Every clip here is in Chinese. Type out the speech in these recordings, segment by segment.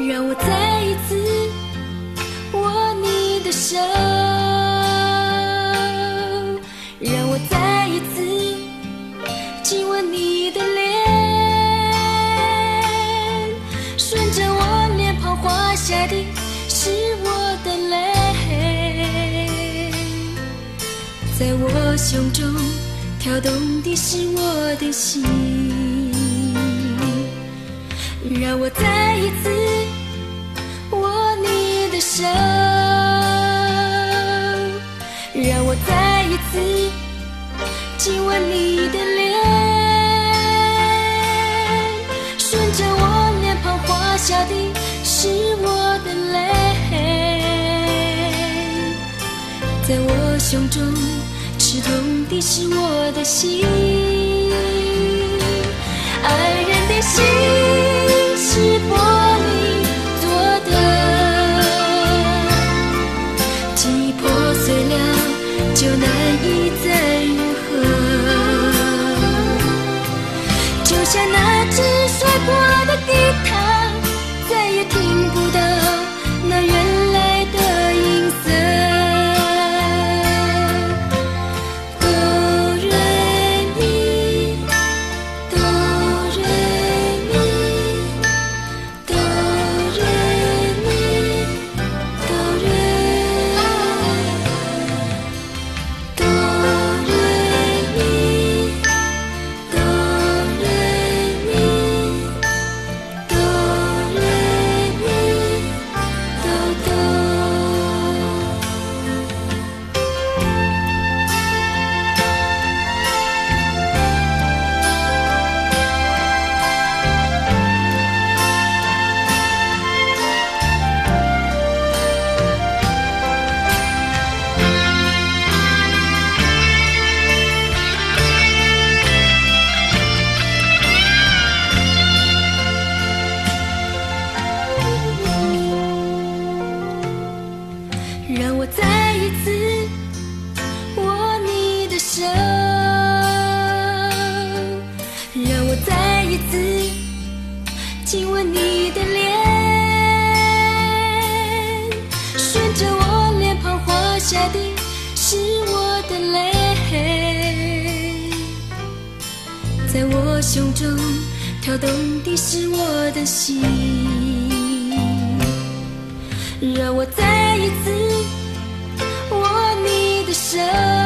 让我再一次握你的手，让我再一次亲吻你的脸，顺着我脸庞滑下的是我的泪，在我胸中跳动的是我的心，让我再一次握你的手，让我再一次亲吻你的脸，顺着我脸庞滑下的是我的泪，在我胸中刺痛的是我的心，爱人的心是玻璃做的，记忆破碎了就难以再愈合，就像那只摔破的吉他，再也听不到那原来的音色。让我再一次握你的手，让我再一次亲吻你的脸，顺着我脸庞滑下的是我的泪，在我胸中跳动的是我的心，让我再一次握你的手，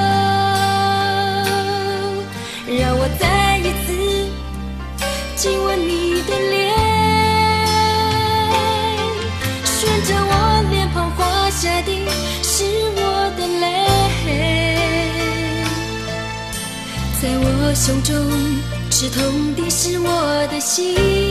让我再一次亲吻你的脸，顺着我脸庞滑下的是我的泪，在我胸中刺痛的是我的心。